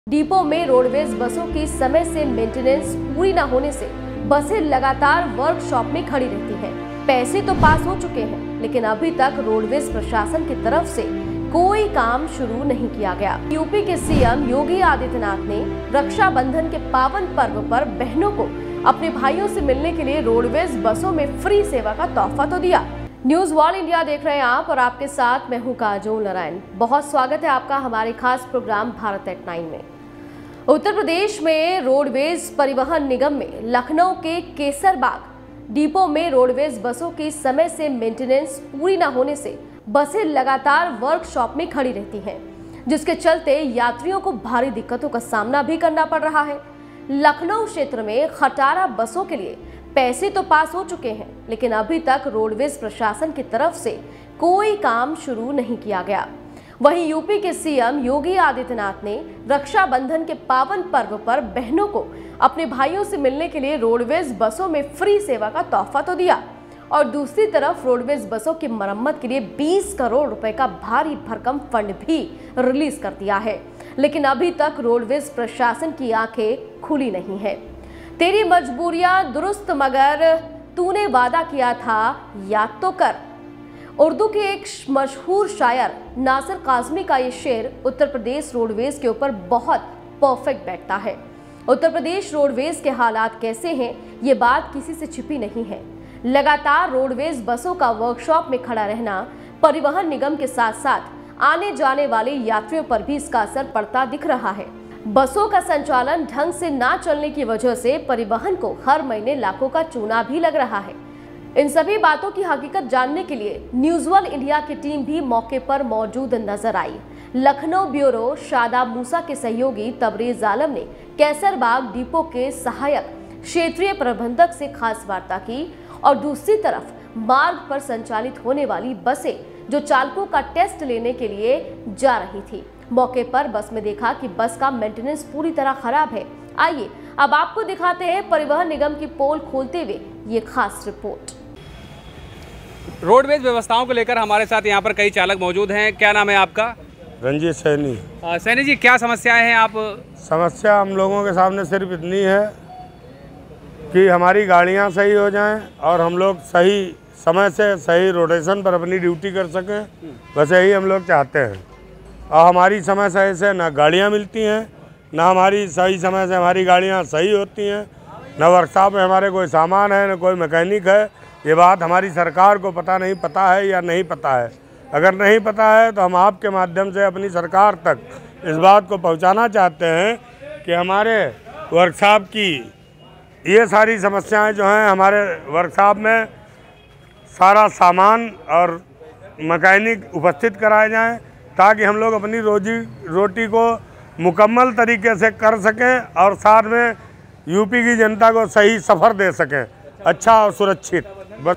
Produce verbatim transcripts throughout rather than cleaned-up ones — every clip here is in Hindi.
डिपो में रोडवेज बसों की समय से मेंटेनेंस पूरी न होने से बसें लगातार वर्कशॉप में खड़ी रहती हैं। पैसे तो पास हो चुके हैं, लेकिन अभी तक रोडवेज प्रशासन की तरफ से कोई काम शुरू नहीं किया गया। यूपी के सीएम योगी आदित्यनाथ ने रक्षाबंधन के पावन पर्व पर बहनों को अपने भाइयों से मिलने के लिए रोडवेज बसों में फ्री सेवा का तोहफा तो दिया। न्यूज वर्ल्ड इंडिया देख रहे हैं आप और आपके साथ मैं हूं काजोल नारायण। बहुत स्वागत है आपका हमारे खास प्रोग्राम भारत एट नाइन में। उत्तर प्रदेश में रोडवेज परिवहन निगम में लखनऊ के केसरबाग डिपो में रोडवेज बसों की समय से मेंटेनेंस पूरी न होने से बसें लगातार वर्कशॉप में खड़ी रहती हैं, जिसके चलते यात्रियों को भारी दिक्कतों का सामना भी करना पड़ रहा है। लखनऊ क्षेत्र में खटारा बसों के लिए पैसे तो पास हो चुके हैं, लेकिन अभी तक रोडवेज प्रशासन की तरफ से कोई काम शुरू नहीं किया गया। वहीं यूपी के सीएम योगी आदित्यनाथ ने रक्षाबंधन के पावन पर्व पर बहनों को अपने भाइयों से मिलने के लिए रोडवेज बसों में फ्री सेवा का तोहफा तो दिया और दूसरी तरफ रोडवेज बसों की मरम्मत के लिए बीस करोड़ रुपए का भारी भरकम फंड भी रिलीज कर दिया है, लेकिन अभी तक रोडवेज प्रशासन की आंखें खुली नहीं है। तेरी मजबूरियां दुरुस्त मगर तूने वादा किया था याद तो कर। उर्दू के एक मशहूर शायर नासिर काज़मी का ये शेर उत्तर प्रदेश रोडवेज के ऊपर बहुत परफेक्ट बैठता है। उत्तर प्रदेश रोडवेज के हालात कैसे हैं, ये बात किसी से छिपी नहीं है। लगातार रोडवेज बसों का वर्कशॉप में खड़ा रहना परिवहन निगम के साथ साथ आने जाने वाले यात्रियों पर भी इसका असर पड़ता दिख रहा है। बसों का संचालन ढंग से ना चलने की वजह से परिवहन को हर महीने लाखों का चूना भी लग रहा है। इन सभी बातों की हकीकत जानने के लिए न्यूज वर्ल्ड इंडिया की टीम भी मौके पर मौजूद नजर आई। लखनऊ ब्यूरो शादाब मूसा के सहयोगी तबरेज आलम ने कैसरबाग डिपो के सहायक क्षेत्रीय प्रबंधक से खास वार्ता की और दूसरी तरफ मार्ग पर संचालित होने वाली बसें जो चालकों का टेस्ट लेने के लिए जा रही थी। मौके पर बस में देखा कि बस का मेंटेनेंस पूरी तरह खराब है। आइए अब आपको दिखाते हैं परिवहन निगम की पोल खोलते हुए ये खास रिपोर्ट। रोडवेज व्यवस्थाओं को लेकर हमारे साथ यहाँ पर कई चालक मौजूद हैं। क्या नाम है आपका? रंजीत सैनी। सैनी जी, क्या समस्याएं हैं? आप समस्या हम लोगों के सामने सिर्फ इतनी है कि हमारी गाड़ियाँ सही हो जाएं और हम लोग सही समय से सही रोटेशन पर अपनी ड्यूटी कर सकें, बस यही हम लोग चाहते हैं। और हमारी समय सही से ना गाड़ियाँ मिलती हैं, ना हमारी सही समय से हमारी गाड़ियाँ सही होती हैं, ना वर्कशॉप में हमारे कोई सामान है, ना कोई मैकेनिक है। ये बात हमारी सरकार को पता नहीं पता है या नहीं पता है। अगर नहीं पता है तो हम आपके माध्यम से अपनी सरकार तक इस बात को पहुंचाना चाहते हैं कि हमारे वर्कशॉप की ये सारी समस्याएं जो हैं, हमारे वर्कशॉप में सारा सामान और मैकेनिक उपस्थित कराए जाएं ताकि हम लोग अपनी रोजी रोटी को मुकम्मल तरीके से कर सकें और साथ में यूपी की जनता को सही सफ़र दे सकें, अच्छा और सुरक्षित। बस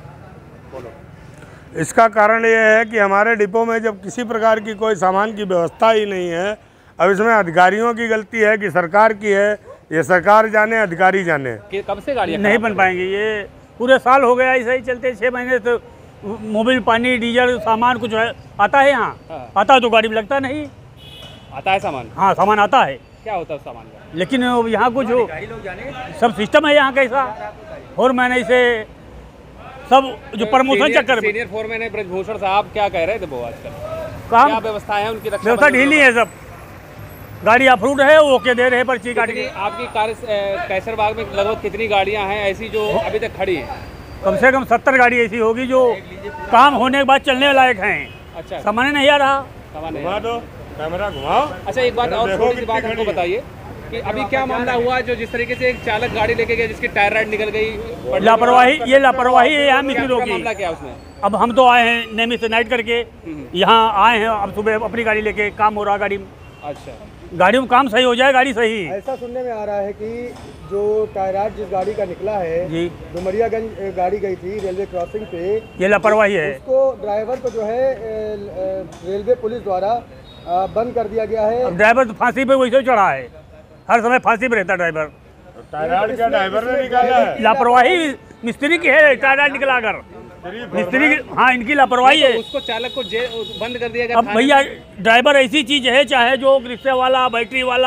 इसका कारण ये है कि हमारे डिपो में जब किसी प्रकार की कोई सामान की व्यवस्था ही नहीं है, अब इसमें अधिकारियों की गलती है कि सरकार की है, ये सरकार जाने अधिकारी जाने। कि कब से गाड़ियाँ नहीं बन पाएंगी? ये पूरे साल हो गया ऐसा ही चलते, छः महीने तो मोबिल पानी डीजल सामान कुछ है आता है यहाँ। हाँ। आता है तो गाड़ी में लगता नहीं। आता है सामान? हाँ, सामान आता है। क्या होता है सामान का? लेकिन यहाँ कुछ सब सिस्टम है यहाँ कैसा, और मैंने इसे सब जो प्रमोशन चक्कर में सीनियर फोरमैन है ब्रजभूषण साहब क्या कह रहे थे वो आजकल? काम व्यवस्था है उनकी? व्यवस्था ढीली है, सब गाड़ी अप्रूव्ड है, ओके दे रहे हैं पर्ची काट के। आपकी कार्य कैसरबाग में लगभग कितनी गाड़ियाँ हैं ऐसी जो अभी तक खड़ी हैं? कम से कम सत्तर गाड़ी ऐसी होगी जो काम होने के बाद चलने लायक हैं। अच्छा, सामान नहीं आ रहा। घुमा दो, कैमरा घुमाओ। अच्छा, एक बात और छोटी सी बात हमको बताइए कि अभी क्या मामला हुआ जो जिस तरीके से एक चालक गाड़ी लेके गया जिसकी टायर राइड निकल गई? लापरवाही, ये लापरवाही है यहाँ मिस्त्रियों की। मामला क्या उसमें? अब हम तो आए हैं नेमी से नाइट करके, यहाँ आए हैं, अब सुबह अपनी गाड़ी लेके काम हो रहा गाड़ी में। अच्छा, गाड़ी में काम सही हो जाए, गाड़ी सही। ऐसा सुनने में आ रहा है कि जो टायराइड जिस गाड़ी का निकला है जी, डुमरियागंज गाड़ी गई थी रेलवे क्रॉसिंग पे, ये लापरवाही है। उसको ड्राइवर को जो है रेलवे पुलिस द्वारा बंद कर दिया गया है। अब ड्राइवर तो फांसी पे वैसे चढ़ा है, हर समय फांसी पे रहता ड्राइवर। टायराइड का ड्राइवर ने निकाला है। लापरवाही मिस्त्री की है, टायराइड निकला कर मिस्त्री की, हाँ इनकी लापरवाही है। उसको चालक को बंद कर दिया गया। अब भैया ड्राइवर ऐसी चीज है, चाहे जो रिक्शे वाला, बैटरी वाला,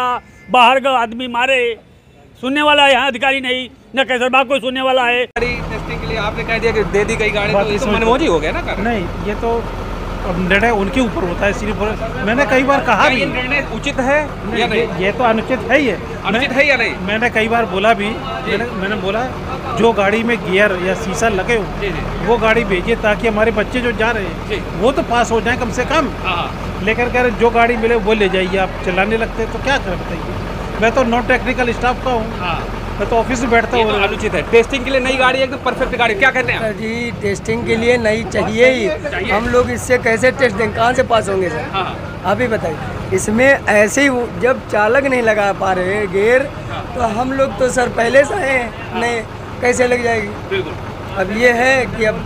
बाहर का आदमी मारे, सुनने वाला यहाँ अधिकारी नहीं, न कैसरबाग कोई सुनने वाला है। गाड़ी टेस्टिंग के लिए आपने कह दिया कि दे दी गई गाड़ी, तो ये तो मनमोजी हो गया ना कर? नहीं, ये तो अब निर्णय उनके ऊपर होता है। सिर्फ मैंने कई बार कहा भी, ये निर्णय उचित है या नहीं? ये तो अनुचित है ही है। अनुचित है या नहीं? मैंने कई बार बोला भी, मैंने मैंने बोला जो गाड़ी में गियर या शीशा लगे हो वो गाड़ी भेजिए, ताकि हमारे बच्चे जो जा रहे हैं वो तो पास हो जाए कम से कम। लेकर कर जो गाड़ी मिले वो ले जाइए, आप चलाने लगते तो क्या करें बताइए। मैं तो नॉन टेक्निकल स्टाफ का हूँ, मैं तो ऑफिस में बैठता हूँ। तो अनुचित है। टेस्टिंग के लिए नई गाड़ी एकदम परफेक्ट गाड़ी, क्या कहते हैं? जी टेस्टिंग के लिए नहीं चाहिए ही, हम लोग इससे कैसे टेस्ट देंगे, कहाँ से पास होंगे सर? हाँ। आप ही बताइए। इसमें ऐसे ही वो- जब चालक नहीं लगा पा रहे गियर, तो हम लोग तो सर पहले से हैं, नहीं कैसे लग जाएगी? बिल्कुल। अब ये है कि अब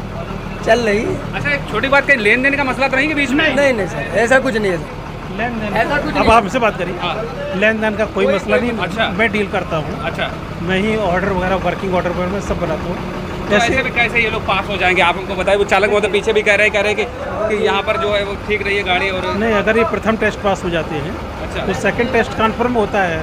चल रही है। अच्छा, एक छोटी बात, कहीं लेन देन का मसला तो नहीं कि बीच में? नहीं नहीं सर, ऐसा कुछ नहीं है सर। लेन देन ऐसा कुछ अब नहीं। आपसे बात करिए। लेन देन का कोई मसला नहीं। अच्छा। मैं डील करता हूँ, अच्छा, मैं ही ऑर्डर वगैरह वर्किंग ऑर्डर वगैरह मैं सब बनाता हूँ। तो ऐसे में कैसे ये लोग पास हो जाएंगे? आप हमको बताइए। वो चालक वो तो पीछे भी कह रहे हैं कह रहे हैं कि, कि यहाँ पर जो है वो ठीक रही है गाड़ी, और नहीं, अगर ये प्रथम टेस्ट पास हो जाते हैं अच्छा, तो सेकंड टेस्ट कन्फर्म होता है।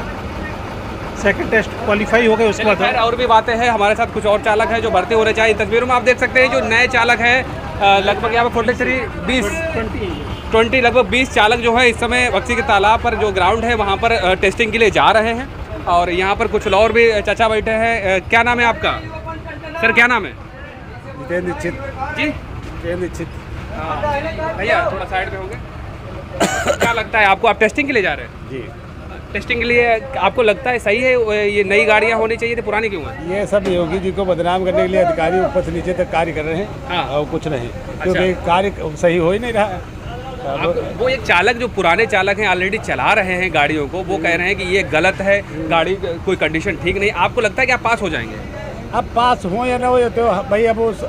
सेकंड टेस्ट क्वालिफाई हो गए उसके चलिए, बाद खैर और भी बातें हैं। हमारे साथ कुछ और चालक हैं जो भर्ती होने चाहिए। तस्वीरों में आप देख सकते हैं जो नए चालक हैं, अ, लगभग यहाँ पर फोर्टी थ्री बीस ट्वेंटी लगभग बीस चालक जो है इस समय बक्सी के तालाब पर जो ग्राउंड है वहाँ पर अ, टेस्टिंग के लिए जा रहे हैं। और यहाँ पर कुछ और भी चाचा बैठे हैं। अ, क्या नाम है आपका सर? क्या नाम है? जितेंद्र चित जी जितेंद्र चित भैया थोड़ा साइड पे होंगे। क्या लगता है आपको, आप टेस्टिंग के लिए जा रहे हैं? जी। टेस्टिंग के लिए आपको लगता है सही है ये नई गाड़ियाँ होनी चाहिए थी, पुरानी क्यों है? ये सब योगी जी को बदनाम करने के लिए अधिकारी ऊपर से नीचे तक कार्य कर रहे हैं। हाँ। और कुछ नहीं, क्योंकि कार्य सही हो ही नहीं रहा है। आप, वो एक चालक जो पुराने चालक हैं ऑलरेडी चला रहे हैं गाड़ियों को, वो कह रहे हैं कि ये गलत है, गाड़ी कोई कंडीशन ठीक नहीं। आपको लगता है कि आप पास हो जाएंगे? अब पास हो या ना हो, ये तो भाई अब वो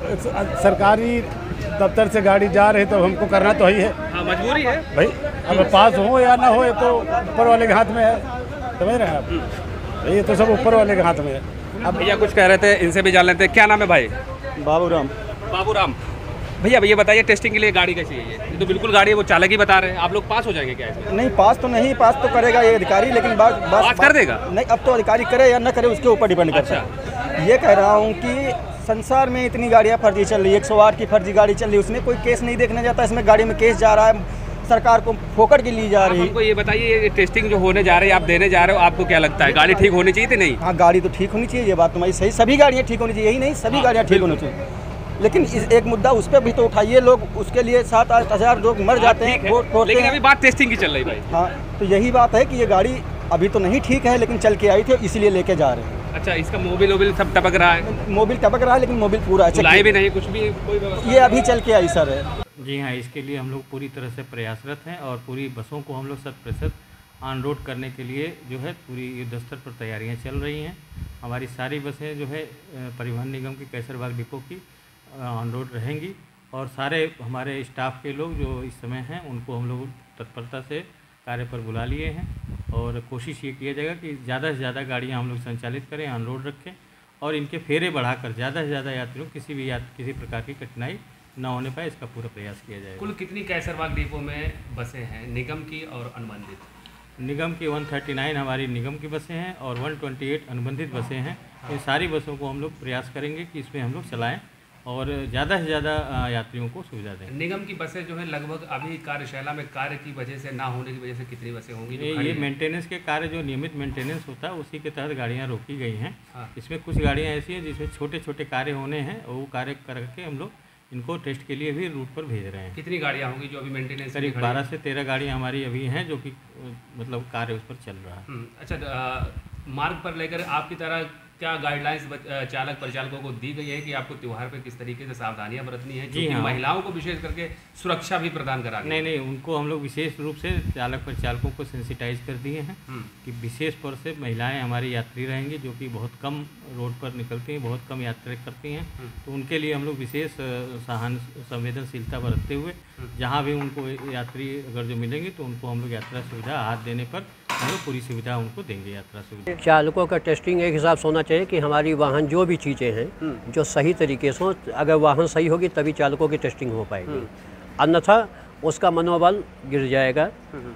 सरकारी दफ्तर से गाड़ी जा रही तो हमको करना तो ही है। हाँ, मजबूरी है भाई, अब पास हो या ना हो ये तो ऊपर वाले के हाथ में है, समझ रहे हैं आप? ये तो सब ऊपर वाले के हाथ में है। अब भैया कुछ कह रहे थे, इनसे भी जान लेते हैं। क्या नाम है भाई? बाबू राम। बाबू राम। भैया भैया बताइए, टेस्टिंग के लिए गाड़ी कैसी है? ये ये तो बिल्कुल गाड़ी है, वो चालक ही बता रहे हैं। आप लोग पास हो जाएंगे क्या इसमें? नहीं, पास तो नहीं, पास तो करेगा ये अधिकारी, लेकिन बात पास कर देगा? नहीं, अब तो अधिकारी करे या न करे उसके ऊपर डिपेंड करता है। ये कह रहा हूँ कि संसार में इतनी गाड़ियाँ फर्जी चल रही है, एक सौ आठ की फर्जी गाड़ी चल रही है, उसमें कोई केस नहीं देखने जाता, इसमें गाड़ी में केस जा रहा है, सरकार को फोकट की ली जा आप रही है। हमको ये बताइए, ये टेस्टिंग जो होने जा रही है, आप देने जा रहे हो, आपको क्या लगता है गाड़ी ठीक होनी चाहिए थी नहीं? हाँ, गाड़ी तो ठीक होनी चाहिए, ये बात तुम्हारी सही, सभी गाड़ियाँ ठीक होनी चाहिए, यही नहीं सभी गाड़ियाँ ठीक होनी चाहिए। लेकिन इस एक मुद्दा उस पर भी तो उठाइए, लोग उसके लिए सात आठ हज़ार लोग मर जाते हैं, वोट तोड़ते लेकिन हैं। अभी बात टेस्टिंग की चल रही भाई। हाँ, तो यही बात है कि ये गाड़ी अभी तो नहीं ठीक है, लेकिन चल के आई थी, इसीलिए लेके जा रहे हैं। अच्छा, इसका मोबिल वोबिल सब टपक रहा है? मोबिल टपक रहा है, लेकिन मोबिल पूरा अच्छा लाए भी नहीं, कुछ भी कोई व्यवस्था? ये अभी चल के आई सर है। जी हाँ, इसके लिए हम लोग पूरी तरह से प्रयासरत हैं और पूरी बसों को हम लोग शत प्रतिशत ऑन रोड करने के लिए जो है पूरी युद्ध स्तर पर तैयारियां चल रही हैं। हमारी सारी बसें जो है अ, परिवहन निगम की कैसरबाग डिपो की ऑन रोड रहेंगी और सारे हमारे स्टाफ के लोग जो इस समय हैं उनको हम लोग तत्परता से कार्य पर बुला लिए हैं और कोशिश ये किया जाएगा कि ज़्यादा से ज़्यादा गाड़ियाँ हम लोग संचालित करें, ऑन रोड रखें और इनके फेरे बढ़ाकर ज़्यादा से ज़्यादा यात्रियों किसी भी यात, किसी प्रकार की कठिनाई न होने पाए, इसका पूरा प्रयास किया जाएगा। कुल कितनी कैसरबाग डिपो में बसें हैं निगम की और अनुबंधित? निगम की एक सौ उनतालीस हमारी निगम की बसें हैं और एक सौ अट्ठाईस अनुबंधित बसें हैं। इन सारी बसों को हम लोग प्रयास करेंगे कि इसमें हम लोग चलाएं और ज़्यादा से ज़्यादा यात्रियों को सुविधा दें। निगम की बसें जो है लगभग अभी कार्यशाला में कार्य की वजह से ना होने की वजह से कितनी बसें होंगी? ये ये मेंटेनेंस के कार्य जो नियमित मेंटेनेंस होता है उसी के तहत गाड़ियाँ रोकी गई हैं। हाँ। इसमें कुछ गाड़ियाँ ऐसी हैं जिसमें छोटे छोटे कार्य होने हैं और वो कार्य करके हम लोग इनको टेस्ट के लिए भी रूट पर भेज रहे हैं। कितनी गाड़ियाँ होंगी जो अभी मेंटेनेंस? करीब बारह से तेरह गाड़ियाँ हमारी अभी हैं जो कि मतलब कार्य उस पर चल रहा है। अच्छा, आ, मार्ग पर लेकर आपकी तरह क्या गाइडलाइंस चालक परिचालकों को दी गई है कि आपको त्यौहार पे किस तरीके से सावधानियां बरतनी है? जी हाँ, महिलाओं को विशेष करके सुरक्षा भी प्रदान करा? नहीं नहीं, उनको हम लोग विशेष रूप से चालक परिचालकों को सेंसिटाइज कर दिए हैं कि विशेष तौर से महिलाएं हमारी यात्री रहेंगी जो कि बहुत कम रोड पर निकलती हैं, बहुत कम यात्रा करती हैं, तो उनके लिए हम लोग विशेष सहान संवेदनशीलता बरतते हुए जहाँ भी उनको यात्री अगर जो मिलेंगे तो उनको हम लोग यात्रा सुविधा हाथ देने पर हम लोग पूरी सुविधा उनको देंगे, यात्रा सुविधा। चालकों का टेस्टिंग एक हिसाब से होना चाहिए कि हमारी वाहन जो भी चीज़ें हैं जो सही तरीके से, अगर वाहन सही होगी तभी चालकों की टेस्टिंग हो पाएगी, अन्यथा उसका मनोबल गिर जाएगा।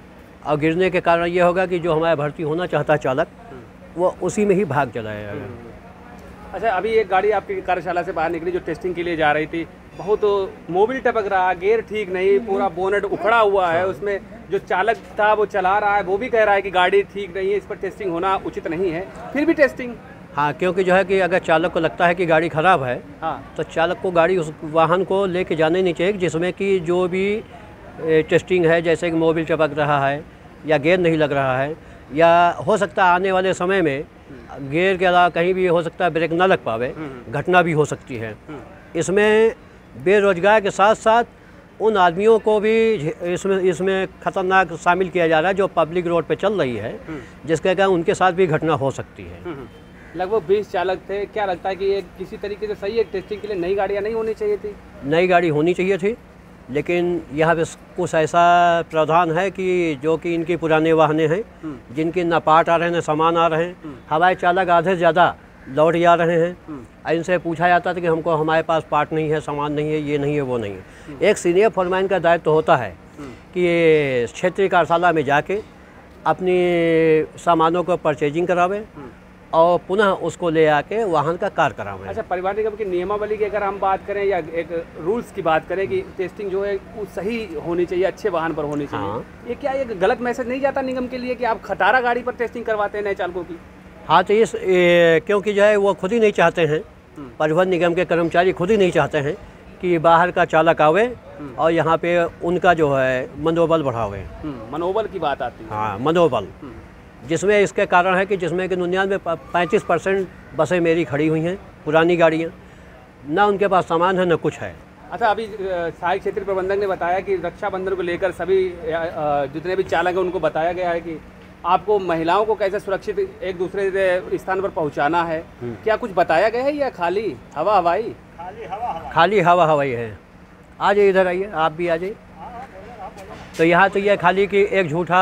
और गिरने के कारण ये होगा कि जो हमारा भर्ती होना चाहता है चालक वो उसी में ही भाग चला जाएगा। अच्छा, अभी एक गाड़ी आपकी कार्यशाला से बाहर निकली जो टेस्टिंग के लिए जा रही थी, बहुत मोबिल टपक रहा, गेयर ठीक नहीं, पूरा बोनेट उखड़ा हुआ है, उसमें जो चालक था वो चला रहा है वो भी कह रहा है कि गाड़ी ठीक नहीं है, इस पर टेस्टिंग होना उचित नहीं है, फिर भी टेस्टिंग। हाँ, क्योंकि जो है कि अगर चालक को लगता है कि गाड़ी ख़राब है, हाँ, तो चालक को गाड़ी उस वाहन को लेके जाने नहीं चाहिए जिसमें कि जो भी टेस्टिंग है, जैसे कि मोबिल टपक रहा है या गेयर नहीं लग रहा है, या हो सकता है आने वाले समय में गेयर के अलावा कहीं भी हो सकता है ब्रेक ना लग पावे, घटना भी हो सकती है। इसमें बेरोजगार के साथ साथ उन आदमियों को भी इसमें इसमें खतरनाक शामिल किया जा रहा है जो पब्लिक रोड पे चल रही है, जिसके कारण उनके साथ भी घटना हो सकती है। लगभग बीस चालक थे, क्या लगता है कि ये किसी तरीके से सही है, टेस्टिंग के लिए नई गाड़ियाँ नहीं होनी चाहिए थी? नई गाड़ी होनी चाहिए थी, लेकिन यहाँ पे कुछ ऐसा प्रावधान है कि जो कि इनके पुराने वाहने हैं जिनके न पार्ट आ रहे हैं न सामान आ रहे हैं, हवाई चालक आधे से ज़्यादा लौट जा रहे हैं। इनसे पूछा जाता था कि हमको हमारे पास पार्ट नहीं है, सामान नहीं है, ये नहीं है, वो नहीं है। एक सीनियर फोरमैन का दायित्व तो होता है कि ये क्षेत्रीय कार्यशाला में जाके अपनी सामानों को परचेजिंग करावे और पुनः उसको ले आके वाहन का कार्य करावें। अच्छा, परिवहन निगम की नियमावली की अगर हम बात करें या एक रूल्स की बात करें कि टेस्टिंग जो है वो सही होनी चाहिए, अच्छे वाहन पर होनी चाहिए, हाँ। ये क्या एक गलत मैसेज नहीं जाता निगम के लिए कि आप खटारा गाड़ी पर टेस्टिंग करवाते हैं नए चालकों की? हाँ, तो इस ए, क्योंकि जो है वो खुद ही नहीं चाहते हैं, परिवहन निगम के कर्मचारी खुद ही नहीं चाहते हैं कि बाहर का चालक आवे और यहाँ पे उनका जो है मनोबल बढ़ावे। मनोबल की बात आती है। हाँ, मनोबल, जिसमें इसके कारण है कि जिसमें कि निन्यानवे पैंतीस परसेंट बसें मेरी खड़ी हुई हैं, पुरानी गाड़ियाँ, ना उनके पास सामान है न कुछ है। अच्छा, अभी सहायक क्षेत्रीय प्रबंधक ने बताया कि रक्षाबंधन को लेकर सभी जितने भी चालक हैं उनको बताया गया है कि आपको महिलाओं को कैसे सुरक्षित एक दूसरे स्थान पर पहुंचाना है। क्या कुछ बताया गया है या खाली हवा हवाई? खाली हवा खाली हवा हवाई है। आ जाइए, इधर आइए, आप भी आ जाइए। तो यहाँ तो ये खाली कि एक झूठा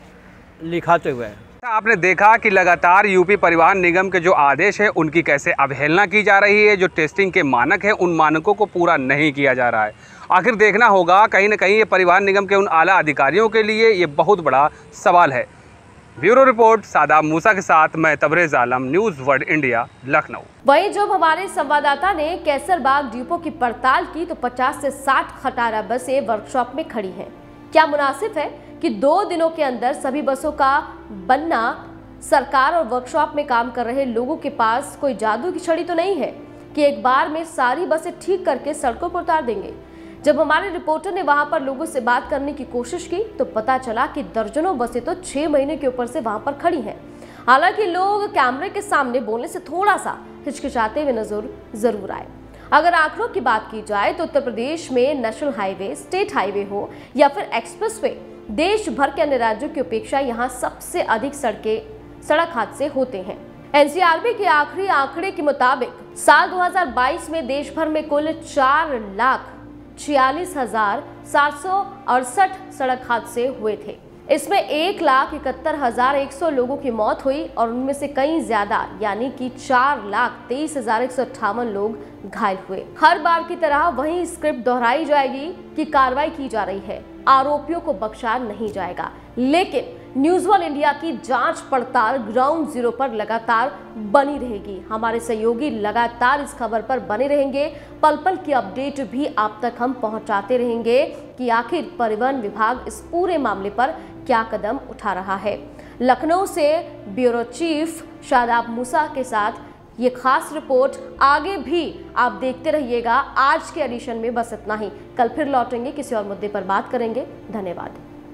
लिखाते हुए है। आपने देखा कि लगातार यूपी परिवहन निगम के जो आदेश है उनकी कैसे अवहेलना की जा रही है, जो टेस्टिंग के मानक है उन मानकों को पूरा नहीं किया जा रहा है। आखिर देखना होगा कहीं ना कहीं ये परिवहन निगम के उन आला अधिकारियों के लिए ये बहुत बड़ा सवाल है। ब्यूरो रिपोर्ट सादाब मूसा के साथ मैं Tabrez Alam, news world India, Lucknow. वहीं जब हमारे संवाददाता ने कैसरबाग डिपो की पड़ताल की तो पचास से साठ खटारा बसें वर्कशॉप में खड़ी हैं। क्या मुनासिब है कि दो दिनों के अंदर सभी बसों का बनना सरकार और वर्कशॉप में काम कर रहे लोगों के पास कोई जादू की छड़ी तो नहीं है कि एक बार में सारी बसें ठीक करके सड़कों पर उतार देंगे। जब हमारे रिपोर्टर ने वहां पर लोगों से बात करने की कोशिश की तो पता चला कि दर्जनों बसें तो छह महीने के ऊपर से वहां पर खड़ी हैं। हालांकि लोग कैमरे के सामने बोलने से थोड़ा सा हिचकिचाते हुए नजर जरूर आए। अगर आंकड़ों की बात की जाए तो उत्तर प्रदेश में नेशनल हाईवे, स्टेट हाईवे हो या फिर एक्सप्रेसवे, देश भर के अन्य राज्यों की अपेक्षा यहाँ सबसे अधिक सड़कें सड़क हादसे होते हैं। एनसीआरबी के आखिरी आंकड़े के मुताबिक साल दो हज़ार बाईस में देश भर में कुल चार लाख छियालीस हजार सात सौ अड़सठ सड़क हादसे हुए थे। इसमें एक लाख इकहत्तर हजार एक सौ लोगों की मौत हुई और उनमें से कई ज्यादा यानी कि चार लाख तेईस हजार एक सौ अट्ठावन लोग घायल हुए। हर बार की तरह वही स्क्रिप्ट दोहराई जाएगी कि कार्रवाई की जा रही है, आरोपियों को बख्शा नहीं जाएगा, लेकिन न्यूज़ वर्ल्ड इंडिया की जांच पड़ताल ग्राउंड जीरो पर लगातार बनी रहेगी। हमारे सहयोगी लगातार इस खबर पर बने रहेंगे, पल पल की अपडेट भी आप तक हम पहुंचाते रहेंगे कि आखिर परिवहन विभाग इस पूरे मामले पर क्या कदम उठा रहा है। लखनऊ से ब्यूरो चीफ शादाब मूसा के साथ ये खास रिपोर्ट। आगे भी आप देखते रहिएगा। आज के एडिशन में बस इतना ही, कल फिर लौटेंगे, किसी और मुद्दे पर बात करेंगे। धन्यवाद।